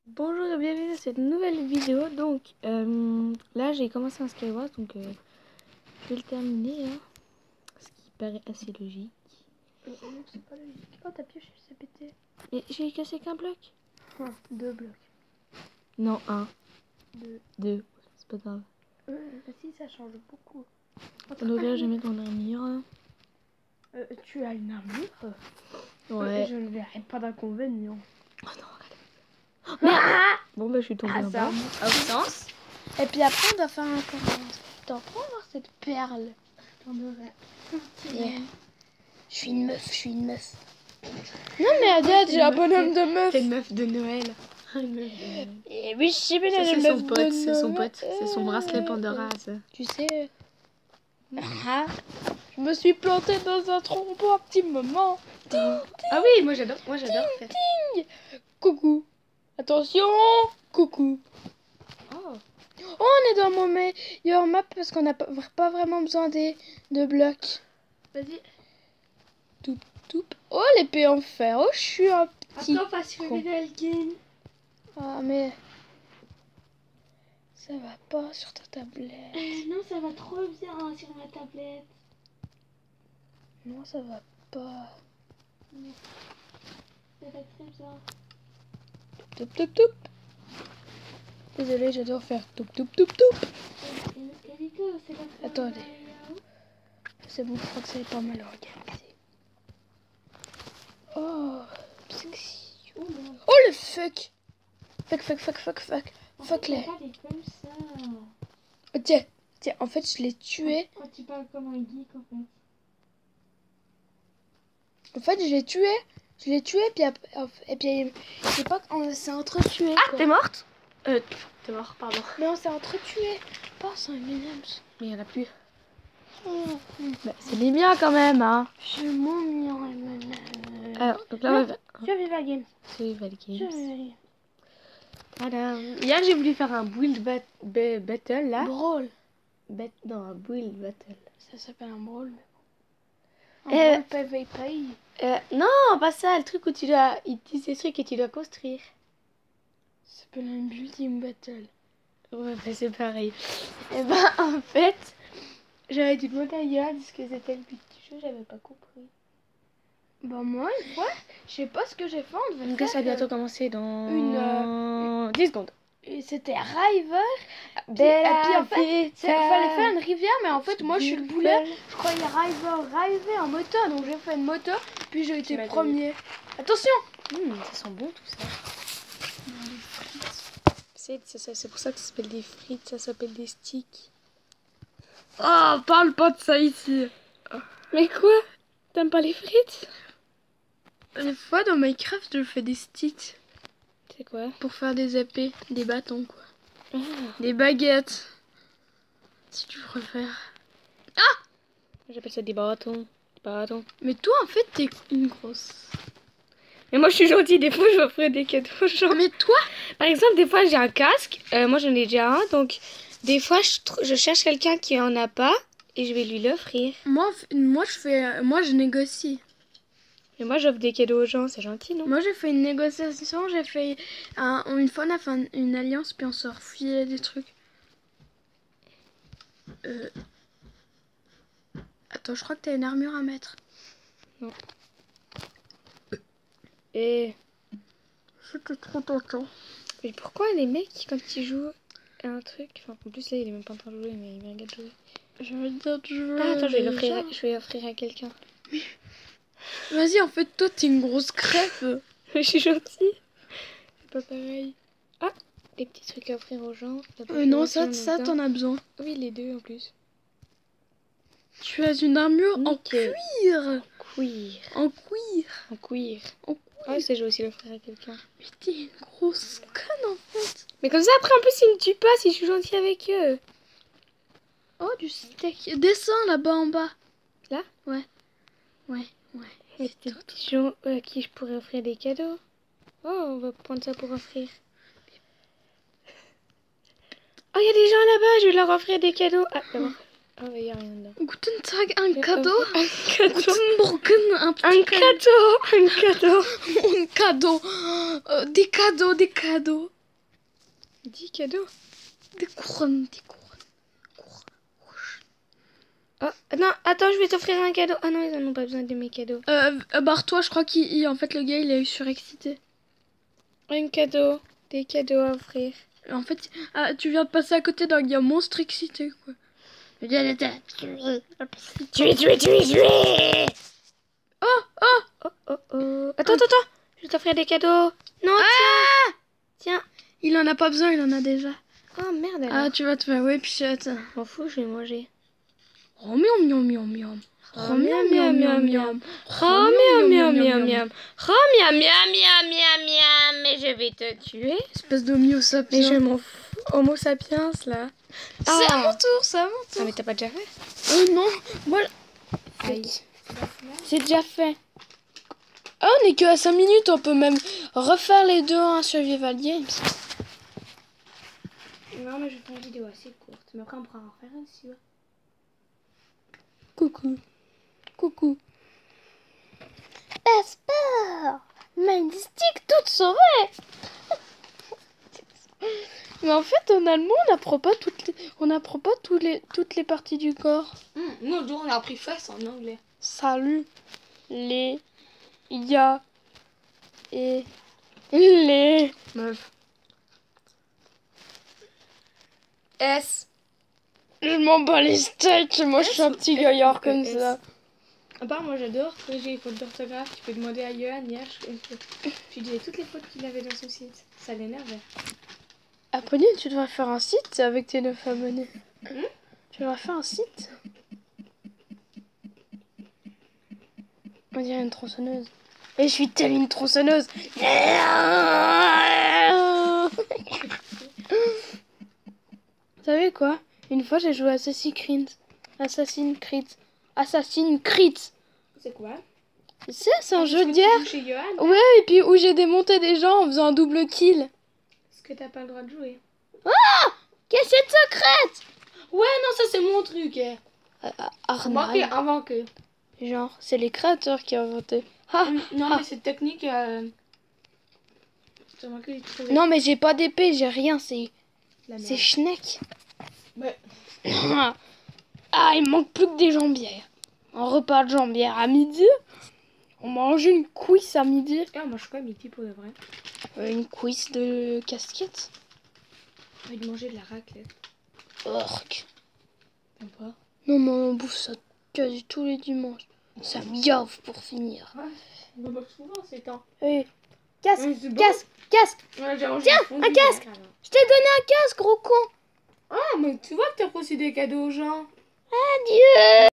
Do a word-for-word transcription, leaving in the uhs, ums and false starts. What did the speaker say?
Bonjour et bienvenue dans cette nouvelle vidéo. Donc euh, là j'ai commencé un Skyward, donc euh, je vais le terminer, hein, ce qui paraît assez logique. Euh, non, c'est pas logique. Oh, ta pioche s'est pété. Et j'ai cassé qu'un bloc. Ah, deux blocs. Non, un, Deux. deux, c'est pas grave. Euh, bah si, ça change beaucoup. Donc là je vais mettre mon armure. Euh, tu as une armure Ouais. euh, Je ne verrai pas d'inconvénient. Oh non, regarde. Oh, merde. Bon bah je suis tombée Ah, en ça bas. a sens. Et puis après, on doit faire un comment. T'en prends voir cette perle. J'en aurais. Yeah. Je suis une meuf, je suis une meuf. Non mais Adèle, j'ai un bonhomme de meuf. C'est une meuf de Noël. Une meuf de Noël. Et oui, je sais bien, Ça, j'ai c'est une son meuf pote, de c'est son Noël. pote, c'est son bracelet Pandora, ça. Tu sais, ah, je me suis plantée dans un trompeau un petit moment. Ting, ting, Ah oui, moi j'adore, moi j'adore faire. ting. Coucou. Attention, coucou. Oh. Oh, on est dans mon meilleur map parce qu'on n'a pas, pas vraiment besoin des, de blocs. Vas-y. Toup, toup. Oh, l'épée en fer. Oh, je suis un petit. Attends, pas sur con. Game. Ah, mais ça va pas sur ta tablette. Euh, non, ça va trop bien hein, sur ma tablette. Non, ça va pas. Non. Ça va très bien. Toup, toup, toup, toup. Désolée, j'adore faire toup, toup, toup, toup. Et, et Nico, c'est comme ça. Attendez. C'est bon, je crois que c'est pas mal organisé. Oh, sexy. Oh, non. Oh, le fuck. Fuck, fuck, fuck, fuck, fuck. En Fuck fait, les. pas des comme ça. Oh, tiens, tiens, en fait, je l'ai tué. Quand tu parles comme un geek, en fait. En fait, je l'ai tué. Je l'ai tué, puis après, et puis, je sais pas, on s'est entretué. Ah, t'es morte? Euh, t'es mort, pardon. Mais on s'est entretué. Oh, c'est un minable. Mais il y en a plus. Oh, Bah, c'est les miens quand même, hein. je m'en mignon, M. Alors, donc là, on va... Je vais la game. C'est Je Valkyrie. vais la game. Voilà. Hier, j'ai voulu faire un build bat ba battle, là. Brawl. Bat non, un build battle. Ça s'appelle un brawl. Un Euh, brawl P V P. Euh, non, pas ça, le truc où tu dois... Ils te disent des trucs et tu dois construire. Ça s'appelle un building battle. Ouais, bah c'est pareil. Et ben, en fait, j'avais dû demander à Yoann ce que c'était le but du jeu, j'avais pas compris. Bah moi, une fois, je sais pas ce que j'ai fait. On devait Donc faire ça va bientôt commencer dans... une, euh... dix secondes. Et c'était River. Bella et puis en fait, vita. il fallait faire une rivière, mais en fait, moi je suis le boulet. Je croyais River, River en moto, donc j'ai fait une moto, puis j'ai été m'as premier. Attention. Mmh, ça sent bon tout ça. C'est c'est- c'est pour ça que ça s'appelle des frites, ça s'appelle des sticks. Oh, parle pas de ça ici. Mais quoi? T'aimes pas les frites? Des fois dans Minecraft, je fais des sticks C'est quoi? pour faire des épées, des bâtons quoi. Ah. Des baguettes. Si tu préfères. J'appelle ça des bâtons. Des bâtons. Mais toi en fait, t'es une grosse. Mais moi je suis gentille, des fois je m'offre des cadeaux aux gens. Mais toi, Par exemple, des fois j'ai un casque, euh, moi j'en ai déjà un, donc des fois je, tr- je cherche quelqu'un qui en a pas et je vais lui l'offrir. moi, moi je fais, moi je négocie. Et moi j'offre des cadeaux aux gens, c'est gentil, non? Moi j'ai fait une négociation, j'ai fait un, une fois on a fait un- une alliance puis on se refilait des trucs. Euh... Attends, je crois que t'as une armure à mettre. Et... C'était trop tentant. Mais pourquoi les mecs, quand ils jouent à un truc... Enfin, en plus là il est même pas en train de jouer, mais il vient de jouer. Je veux dire de jouer. Ah, attends, je vais l'offrir déjà. à, je vais l'offrir à quelqu'un. Vas-y, en fait, toi t'es une grosse crêpe. Je suis gentille. C'est pas pareil. Ah, des petits trucs à offrir aux gens. Euh, non, ça, ça t'en as besoin. Oui, les deux en plus. Tu as une armure Nickel. en cuir. Cuir. En cuir. En cuir. En Ah, ça, je vais aussi l'offrir à quelqu'un. Mais t'es une grosse conne en fait. Mais comme ça, après, en plus, ils me tuent pas si je suis gentille avec eux. Oh, du steak. Descends là-bas en bas. Là? Ouais. Ouais, ouais. Et des petits gens à qui je pourrais offrir des cadeaux. Oh, on va prendre ça pour offrir. Oh, il y a des gens là-bas, je vais leur offrir des cadeaux. Ah, d'abord. Ah ouais, y a rien dedans. Guten Tag, un Mais, cadeau. euh, Un cadeau. Guten Morgen, un petit Un cadeau. Un cadeau. Un cadeau. Euh, des cadeaux, des cadeaux. Dis cadeau. Des couronnes, des couronnes. Oh, non, attends, je vais t'offrir un cadeau. Ah non, ils en ont pas besoin de mes cadeaux. Euh, euh, barre-toi, je crois qu'il, il- en fait, le gars, il a eu surexcité. Un cadeau. Des cadeaux à offrir. En fait, ah, tu viens de passer à côté d'un gars monstre excité, quoi. Le gars, il était... Tuer, tuer, tuer, tuer. Oh, oh. Oh, oh, oh. Attends, attends, attends. Je vais t'offrir des cadeaux. Non, Ah, tiens. il en a pas besoin, il en a déjà. Oh merde alors. Ah, tu vas te faire, ouais, pichette. M'en fous, je vais manger. Oh, miam, miam, miam, miam. Oh, miam, miam, miam, miam. Oh, miam, miam, miam, miam. Oh, miam, miam, miam, miam, miam. Mais je vais te tuer. Espèce d'homo Mais sapiens. je m'en fous. Homo sapiens, là. C'est à Ah. mon tour, c'est à mon Ah, tour. mais t'as pas déjà fait? Oh non, moi... Aïe. C'est déjà fait. Ah, on est que à cinq minutes, on peut même refaire les deux en Survival Games. Non, mais je vais faire une vidéo assez courte. Mais après, on pourra en refaire une si tu veux. Coucou. Coucou. Passeport. Mindstick toute sauvée. Mais en fait, en allemand, on n'apprend pas toutes les, on n'apprend pas tous les, toutes les parties du corps. Mmh, nous, on a appris face en anglais. Salut. Les. Ya. Et. Les. Meuf. S. Je m'en bats les steaks. Moi, je suis un petit gaillard comme S. ça. À part, moi, j'adore corriger les fautes d'orthographe. Tu peux demander à Johan hier. Je, je, je lui disais toutes les fautes qu'il avait dans son site. Ça l'énervait. Apolline, tu devrais faire un site avec tes neuf abonnés. Hmm? Tu devrais faire un site. On dirait une tronçonneuse. Et je suis telle une tronçonneuse. Vous savez quoi? Une fois, j'ai joué à Assassin's Creed. Assassin's Creed. Assassin's Creed. C'est quoi? Tu sais, c'est un jeu de guerre. Chez Johan. Ouais, et puis où j'ai démonté des gens en faisant un double kill. Est-ce que t'as pas le droit de jouer? Cachette secrète. Ouais, non, ça c'est mon truc. Eh. Arnaque. Avant que. Genre, c'est les créateurs qui ont inventé. Ah, Non, ah. mais cette technique. Euh... J'ai remarqué les trucs. Non, mais j'ai pas d'épée, j'ai rien, c'est La merde. c'est schneck. Ouais. Ah, il manque plus que des jambières. Un repas de jambières à midi. On mange une cuisse à midi. Et on mange quoi midi pour de vrai? Euh, une cuisse de casquette. J'ai envie de manger de la raclette. Orc. T'aimes pas? Non, mais on bouffe ça quasi tous les dimanches. Ça me gave pour finir. Ouais. On mange souvent ces temps. Hey, casque, Ouais, c'est bon. casque, casque. Ouais, j'ai mangé Tiens, du fondue un casque. hier, alors. Je t'ai donné un casque, gros con. Ah, mais tu vois que t'as reçu des cadeaux aux gens. Adieu.